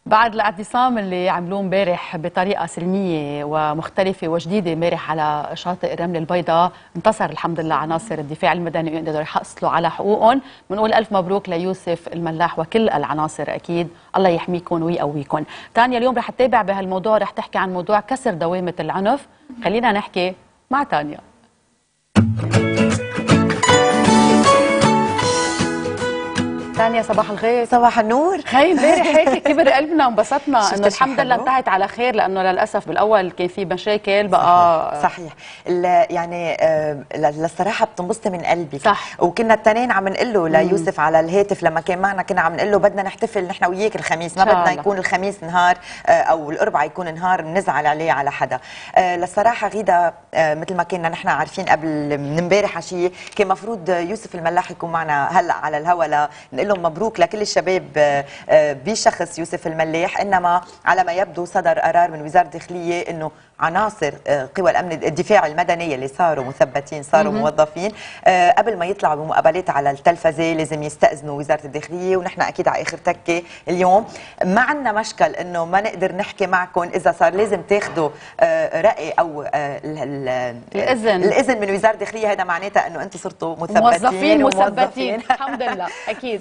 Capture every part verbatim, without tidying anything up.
بعد الاعتصام اللي عملوه امبارح بطريقه سلميه ومختلفه وجديده امبارح على شاطئ الرمل البيضاء، انتصر الحمد لله عناصر الدفاع المدني ويقدروا يحصلوا على حقوقهم. بنقول الف مبروك ليوسف الملاح وكل العناصر، اكيد الله يحميكم ويقويكم. تانيا اليوم رح تتابع بهالموضوع، رح تحكي عن موضوع كسر دوامه العنف. خلينا نحكي مع تانيا. تانيا صباح الخير. صباح النور. هي امبارح هيك كبر قلبنا وانبسطنا انه الحمد لله انتهت على خير، لانه للاسف بالاول كان في مشاكل بقى. صحيح, صحيح. يعني للصراحه بتنبسطي من قلبي. صح. وكنا التنين عم نقول له ليوسف على الهاتف لما كان معنا، كنا عم نقول له بدنا نحتفل نحن وياك الخميس، ما بدنا يكون الخميس نهار او الاربعاء يكون نهار بنزعل عليه على حدا. للصراحه غيدا مثل ما كنا نحن عارفين قبل من امبارح عشيه كان مفروض يوسف الملاح يكون معنا هلا على الهوا نقول لهم مبروك لكل الشباب بشخص يوسف الملاح، انما على ما يبدو صدر قرار من وزاره الداخليه انه عناصر قوى الامن الدفاع المدني اللي صاروا مثبتين صاروا مم. موظفين قبل ما يطلعوا بمقابلات على التلفزه لازم يستاذنوا وزاره الداخليه، ونحن اكيد على اخر تكه اليوم. ما عندنا مشكل انه ما نقدر نحكي معكم اذا صار لازم تاخذوا راي او الاذن الاذن من وزاره الداخليه، هذا معناتها انه انتم صرتوا مثبتين موظفين مثبتين الحمد لله اكيد.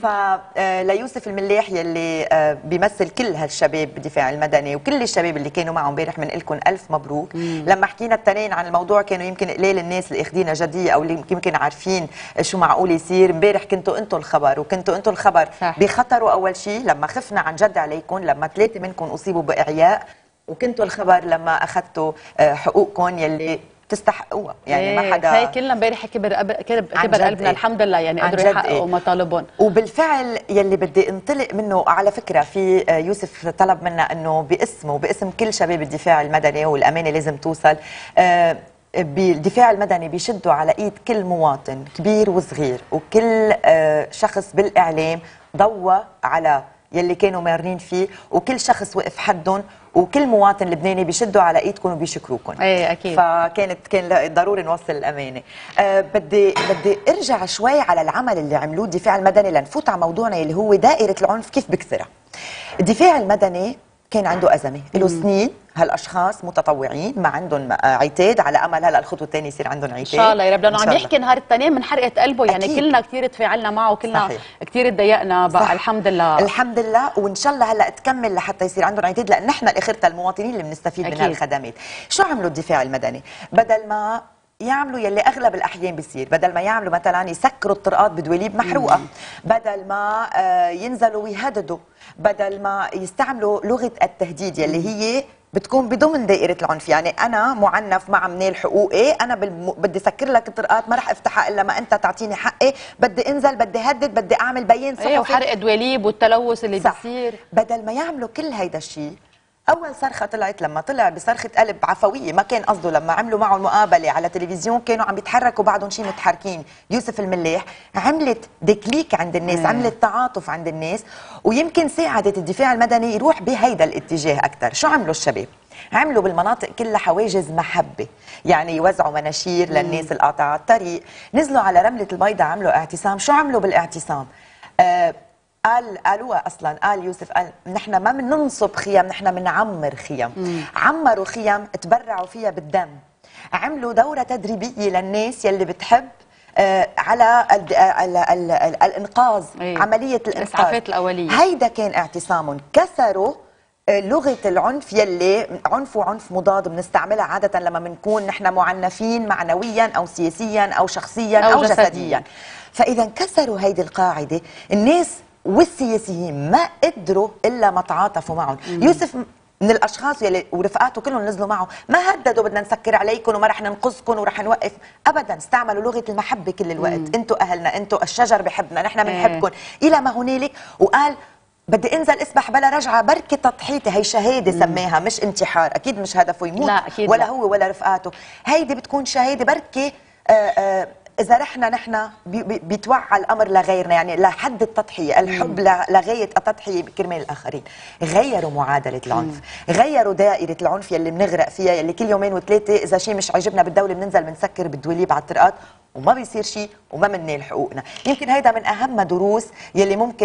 فليوسف الملاح يلي بيمثل كل هالشباب بالدفاع المدني وكل الشباب اللي كانوا معه امبارح بنقول لكم الف مبروك. مبروك. لما حكينا التنين عن الموضوع كانوا يمكن قليل الناس اللي اخذينها جديه او اللي يمكن عارفين شو معقول يصير. امبارح كنتوا انتم الخبر، وكنتوا انتم الخبر صح. بخطروا اول شيء لما خفنا عن جد عليكم، لما ثلاثه منكم اصيبوا باعياء، وكنتوا الخبر لما اخذتوا حقوقكم يلي تستحقوها. يعني ايه ما حدا هي كلنا امبارح كبر كبر, كبر قلبنا. ايه. الحمد لله يعني قدروا يحققوا ايه. مطالبهم. وبالفعل يلي بدي انطلق منه على فكره، في يوسف طلب منا انه باسمه وباسم كل شباب الدفاع المدني والامانه لازم توصل، آه بالدفاع المدني بيشدوا على ايد كل مواطن كبير وصغير وكل آه شخص بالاعلام ضوى على يلي كانوا مارين فيه، وكل شخص وقف حدهم، وكل مواطن لبناني بيشدوا على ايدكم وبيشكروكم. ايه اكيد. فكانت كان ضروري نوصل الامانه. أه بدي بدي ارجع شوي على العمل اللي عملوه الدفاع المدني لنفوت على موضوعنا اللي هو دائره العنف كيف بكسرها. الدفاع المدني كان عنده ازمه له سنين، هالاشخاص متطوعين ما عندهم عتاد، على امل هلا الخطوه الثانيه يصير عندهم عتاد ان شاء الله يا رب، لانه عم يحكي نهار التنين من حرقه قلبه. يعني أكيد. كلنا كثير تفاعلنا معه وكلنا كثير تضايقنا بقى. الحمد لله الحمد لله، وان شاء الله هلا تكمل لحتى يصير عندهم عتاد، لان نحن الاخرتها المواطنين اللي بنستفيد من هالخدمات. شو عملوا الدفاع المدني؟ بدل ما يعملوا يلي اغلب الاحيان بيصير، بدل ما يعملوا مثلا يسكروا الطرقات بدواليب محروقه، بدل ما ينزلوا ويهددوا، بدل ما يستعملوا لغه التهديد يلي هي بتكون بضمن دائره العنف. يعني انا معنف مع منال حقوقي، انا بالم... بدي سكر لك الطرقات، ما رح افتحها الا ما انت تعطيني حقي، بدي انزل، بدي هدد، بدي اعمل بيان صحفي. ايه وحرق دواليب والتلوث اللي صح. بيصير. بدل ما يعملوا كل هيدا الشيء، اول صرخه طلعت لما طلع بصرخه قلب عفويه، ما كان قصده. لما عملوا معه المقابله على تلفزيون كانوا عم بيتحركوا بعضهم شيء متحركين. يوسف الملاح عملت ديكليك عند الناس، مم. عملت تعاطف عند الناس، ويمكن ساعدت الدفاع المدني يروح بهيدا الاتجاه اكثر. شو عملوا الشباب؟ عملوا بالمناطق كلها حواجز محبه، يعني يوزعوا مناشير للناس اللي قاطعه الطريق، نزلوا على رمله البيضاء عملوا اعتصام. شو عملوا بالاعتصام؟ آه قال قالوها اصلا، قال يوسف قال نحن ما بننصب خيم، نحن بنعمر خيم. مم. عمروا خيم تبرعوا فيها بالدم، عملوا دوره تدريبيه للناس يلي بتحب آه على ال ال ال ال الانقاذ. أيه. عمليه الانقاذ، الاسعافات الاوليه. هيدا كان اعتصامهم. كسروا لغه العنف يلي عنف وعنف مضاد بنستعملها عاده لما بنكون نحن معنفين معنويا او سياسيا او شخصيا او, أو جسديا. جسديا. فاذا كسروا هيدي القاعده، الناس والسياسيين ما قدروا الا ما تعاطفوا معهم. مم. يوسف من الاشخاص يلي ورفقاته كلهم نزلوا معه، ما هددوا بدنا نسكر عليكم وما رح ننقذكم ورح نوقف، ابدا. استعملوا لغه المحبه كل الوقت. انتم اهلنا، انتم الشجر بحبنا، نحن بنحبكم الى ما هنالك. وقال بدي انزل اسبح بلا رجعه، بركي تضحيتي، هي شهاده سماها، مش انتحار. اكيد مش هدفه يموت، لا أكيد ولا لا. هو ولا رفقاته. هيدي بتكون شهاده بركي. آآ آآ إذا رحنا نحن بيتوعى الأمر لغيرنا، يعني لحد التضحية، الحب لغاية التضحية كرمال الآخرين. غيروا معادلة العنف، غيروا دائرة العنف يلي بنغرق فيها، يلي كل يومين وثلاثة إذا شيء مش عجبنا بالدولة بننزل بنسكر بالدواليب على الطرقات وما بيصير شيء وما بننال حقوقنا. يمكن هيدا من أهم دروس يلي ممكن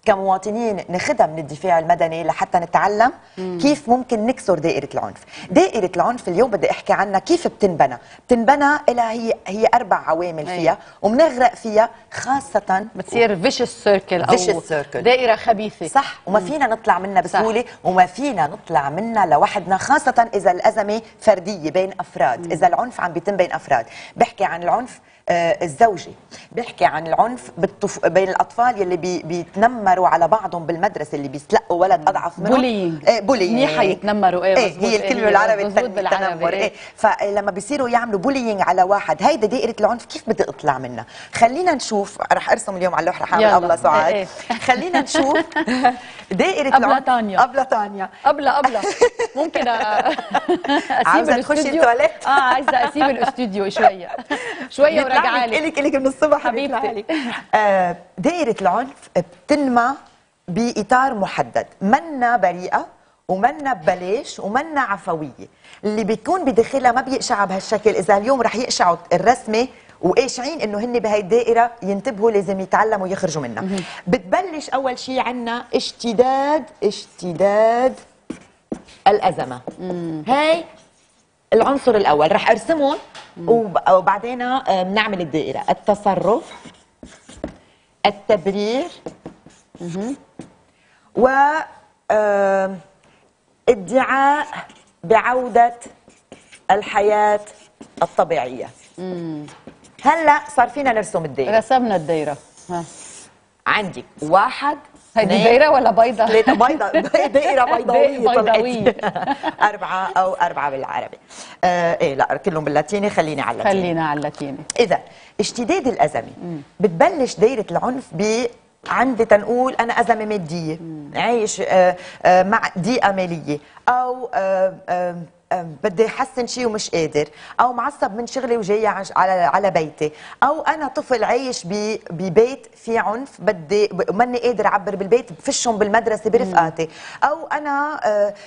كمواطنين ناخدها من الدفاع المدني لحتى نتعلم مم. كيف ممكن نكسر دائرة العنف. دائرة العنف اليوم بدي احكي عنها كيف بتنبنى. بتنبنى لها هي هي اربع عوامل فيها أي. وبنغرق فيها، خاصة بتصير فيشس سيركل او circle. دائرة خبيثة صح، وما فينا نطلع منها بسهولة صح. وما فينا نطلع منها لوحدنا، خاصة إذا الأزمة فردية بين أفراد. مم. إذا العنف عم بيتم بين أفراد. بحكي عن العنف آه الزوجي، بحكي عن العنف بالطف... بين الاطفال يلي بي... بيتنمروا على بعضهم بالمدرسه، اللي بيستلقوا ولد اضعف منهم. بولينج ايه بولينج منيحه يتنمروا. ايه, ايه هي الكلمه بالعربي التنمر. ايه, إيه. فلما بيصيروا يعملوا بولينج على واحد، هيدا دائره العنف. كيف بدي اطلع منها؟ خلينا نشوف، رح ارسم اليوم على اللوحه، رح اعمل ابله سعاد. إيه إيه. خلينا نشوف دائره العنف. ابله تانيا ابله تانيا ابله ابله ممكن اسيب الاستوديو؟ اه عايزه اسيب الاستوديو شويه شويه وراجعه لك الك الك من الصبح حبيبتي. آه دائرة العنف بتنمى بإطار محدد، منا بريئة ومنا ببلاش ومنا عفوية. اللي بيكون بداخلها ما بيقشع بهالشكل. إذا اليوم رح يقشعوا الرسمة وقاشعين انه هن بهي الدائره، ينتبهوا، لازم يتعلموا يخرجوا منها. بتبلش اول شيء عنا اشتداد اشتداد الازمه. هاي العنصر الاول، رح ارسمهم وبعدين بنعمل الدائره. التصرف، التبرير، و ادعاء بعوده الحياه الطبيعيه. مم. هلا صار فينا نرسم الدائره. رسمنا الدائره. ها عندك واحد، هيدي دائره ولا بيضه؟ ثلاثه بيضه دائره بيضاويه بيضاويه اربعه او اربعه بالعربي. آه ايه لا كلهم باللاتيني، خليني على اللاتيني. خلينا على اللاتيني. اذا اشتداد الازمه مم. بتبلش دائره العنف ب عندي تنقول انا ازمه ماديه، مم. عايش آه آه مع ضيقه ماليه، او آه آه بدي احسن شيء ومش قادر، او معصب من شغلي وجاي على على بيتي، او انا طفل عايش ببيت في عنف بدي ماني قادر اعبر بالبيت، بفشهم بالمدرسه برفقاتي، او انا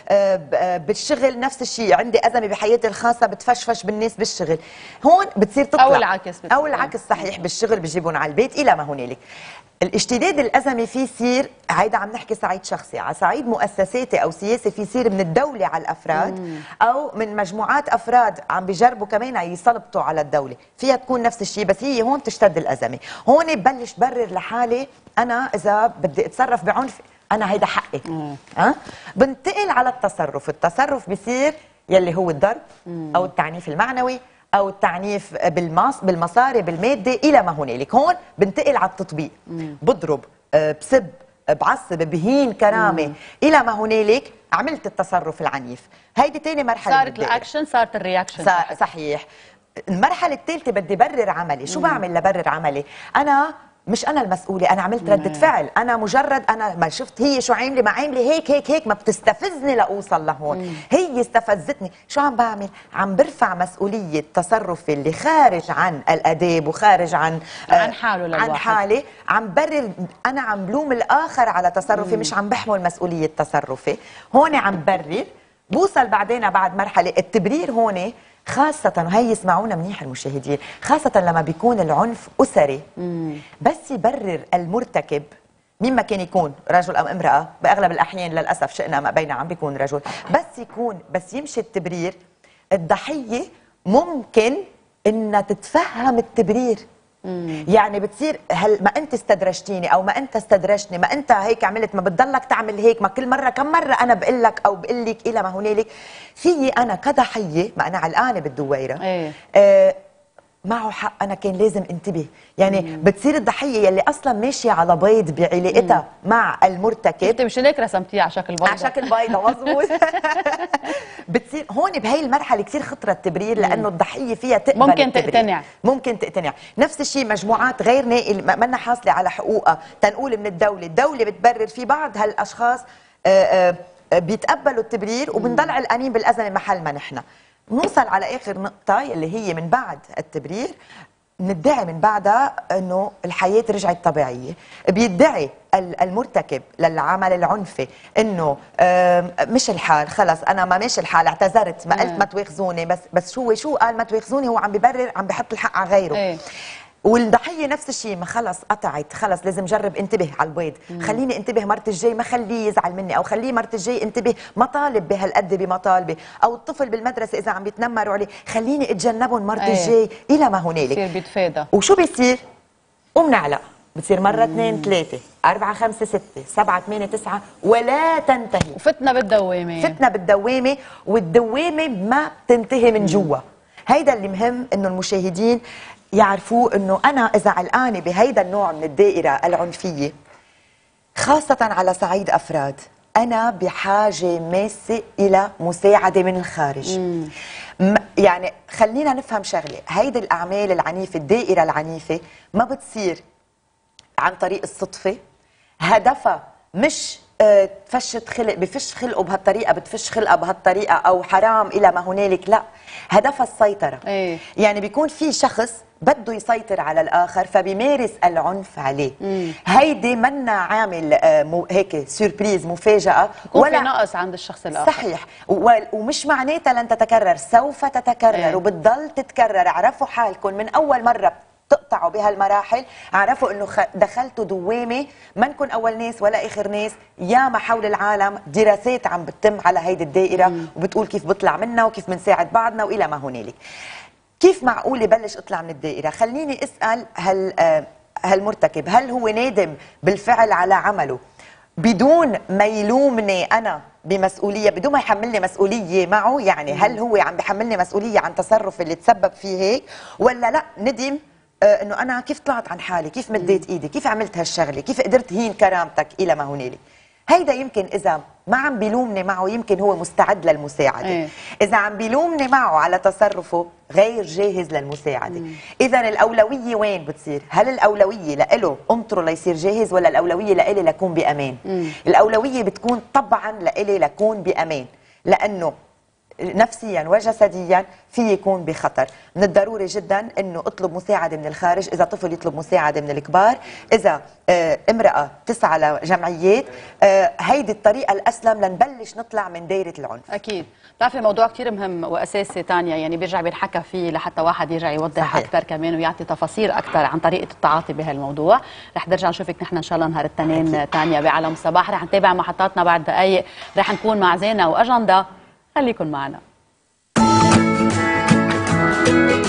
بالشغل نفس الشيء، عندي ازمه بحياتي الخاصه بتفشفش بالناس بالشغل. هون بتصير تطلع، او العكس او العكس صحيح، بالشغل بجيبهم على البيت الى ما هنالك. الاشتداد الازمي في يصير، هيدا عم نحكي صعيد شخصي، على صعيد مؤسساتي او سياسي في يصير من الدوله على الافراد، مم. او من مجموعات افراد عم بيجربوا كمان يسلطوا على الدوله، فيها تكون نفس الشيء، بس هي هون تشتد الازمه. هون ببلش برر لحالي انا اذا بدي اتصرف بعنف انا هيدا حقي. ها أه؟ بنتقل على التصرف. التصرف بصير يلي هو الضرب، مم. او التعنيف المعنوي، او التعنيف بالمص بالمصاري بالماده الى ما هنالك. هون بنتقل على التطبيق، مم. بضرب، بسب، بعصب، بهين كرامه، مم. الى ما هنالك عملت التصرف العنيف. هيدي ثاني مرحله، صارت الاكشن، صارت الرياكشن. صحيح. المرحله الثالثه بدي برر عملي. شو مم. بعمل لبرر عملي؟ انا مش انا المسؤوله، انا عملت ردة فعل، انا مجرد انا ما شفت هي شو عامله، ما عامله هيك هيك هيك، ما بتستفزني لاوصل لهون. مم. هي استفزتني، شو عم بعمل؟ عم برفع مسؤوليه تصرفي اللي خارج عن الاداب وخارج عن عن حاله للواحد. عن حالي، عم برر، انا عم بلوم الاخر على تصرفي، مم. مش عم بحمل مسؤوليه تصرفي. هون عم برر. بوصل بعدين بعد مرحله التبرير. هون خاصة، وهي يسمعونا منيح المشاهدين، خاصة لما بيكون العنف أسري، مم. بس يبرر المرتكب، مين ما كان يكون، رجل أو امرأة، بأغلب الأحيان للأسف شئنا ما بينا عم بيكون رجل، بس يكون بس يمشي التبرير، الضحية ممكن إنها تتفهم التبرير. مم. يعني بتصير هل ما انت استدرجتيني او ما انت استدرجتني، ما انت هيك عملت، ما بتضلك تعمل هيك، ما كل مره كم مره انا بقول لك او بقول لك الى ما هنالك. في انا كضحيه، ما انا علقانه بالدويره، ايه. آه معه حق، انا كان لازم انتبه. يعني مم. بتصير الضحيه يلي اصلا ماشيه على بيض بعلاقتها مع المرتكب. انت مش هيك رسمتيها على شكل بيضه؟ على شكل بيضه، مضبوط. بتصير هون بهي المرحله كثير خطره التبرير، لانه الضحيه فيها تقبل، ممكن التبرير. تقتنع ممكن تقتنع. نفس الشيء مجموعات غير نائل منا حاصله على حقوقها، تنقول من الدوله، الدوله بتبرر. في بعض هالاشخاص آآ آآ بيتقبلوا التبرير، وبنضل علقانين بالازمه محل ما نحن. نوصل على اخر نقطه اللي هي من بعد التبرير، ندعي من بعدها انه الحياه رجعت طبيعيه. بيدعي المرتكب للعمل العنفي انه مش الحال، خلص انا ما ماشي الحال، اعتذرت، ما قلت ما تواخذوني، بس بس شو شو قال ما تواخذوني؟ هو عم ببرر، عم بحط الحق على غيره. ايه. والضحيه نفس الشيء، ما خلص قطعت، خلص لازم جرب انتبه على البيض، مم. خليني انتبه مرت الجاي ما خليه يزعل مني، او خليه مرت الجاي انتبه ما طالب بهالقد بمطالبه، او الطفل بالمدرسه اذا عم بيتنمروا عليه خليني اتجنبهم مرت أيه. الجاي الى ما هنالك بصير بيتفادى. وشو بيصير؟ وبنعلق، بتصير مرة اثنين ثلاثة أربعة خمسة ستة سبعة ثمانية تسعة ولا تنتهي، وفتنا بالدوامة فتنا بالدوامة، والدوامة ما بتنتهي من جوا. هيدا اللي مهم إنه المشاهدين يعرفوه، إنه أنا إذا علقانة بهيدا النوع من الدائرة العنفية خاصة على صعيد أفراد، أنا بحاجة ماسة إلى مساعدة من الخارج. مم. يعني خلينا نفهم شغلة، هيدي الأعمال العنيفة، الدائرة العنيفة ما بتصير عن طريق الصدفة، هدفها مش اه تفشت خلق بفش خلقه بهالطريقة بتفش خلقها بهالطريقة أو حرام إلى ما هنالك، لا، هدفها السيطرة. ايه؟ يعني بيكون في شخص بده يسيطر على الآخر فبيمارس العنف عليه. مم. هيدي منا عامل اه مو هيك سوربريز مفاجأة ولا في نقص عند الشخص الآخر. صحيح، ومش معناتها لن تتكرر، سوف تتكرر. ايه؟ وبتضل تتكرر. اعرفوا حالكم من أول مرة تقطعوا بهالمراحل، عرفوا انه دخلتوا دوامه، ما نكون اول ناس ولا اخر ناس، ياما حول العالم دراسات عم بتتم على هيدي الدائره مم. وبتقول كيف بطلع منها وكيف بنساعد بعضنا والى ما هنالك. كيف معقول بلش اطلع من الدائره؟ خليني اسال هل هالمرتكب هل هو نادم بالفعل على عمله بدون ما يلومني انا بمسؤوليه، بدون ما يحملني مسؤوليه معه؟ يعني هل هو عم بيحملني مسؤوليه عن تصرف اللي تسبب فيه هيك، ولا لا ندم آه انه انا كيف طلعت عن حالي، كيف مديت ايدي، كيف عملت هالشغله، كيف قدرت هين كرامتك الى ما هنالك. هيدا يمكن اذا ما عم بيلومني معه يمكن هو مستعد للمساعده. ايه؟ اذا عم بيلومني معه على تصرفه غير جاهز للمساعده. اذا الاولويه وين بتصير؟ هل الاولويه لإله انطره ليصير جاهز، ولا الاولويه لإلي لكون بامان؟ مم. الاولويه بتكون طبعا لإلي لكون بامان، لانه نفسيا وجسديا في يكون بخطر. من الضروري جدا انه اطلب مساعده من الخارج، اذا طفل يطلب مساعده من الكبار، اذا آه امراه تسعى لجمعيات، آه هيدي الطريقه الاسلم لنبلش نطلع من دائره العنف. اكيد. بتعرفي موضوع كثير مهم واساسي تانيا، يعني بيرجع بينحكى فيه لحتى واحد يرجع يوضح اكثر كمان ويعطي تفاصيل اكثر عن طريقه التعاطي بهالموضوع. رح نرجع نشوفك نحن ان شاء الله نهار الاثنين تانيا بعالم الصباح، رح نتابع محطاتنا بعد دقائق، رح نكون مع زينه واجنده، خليكن معنا.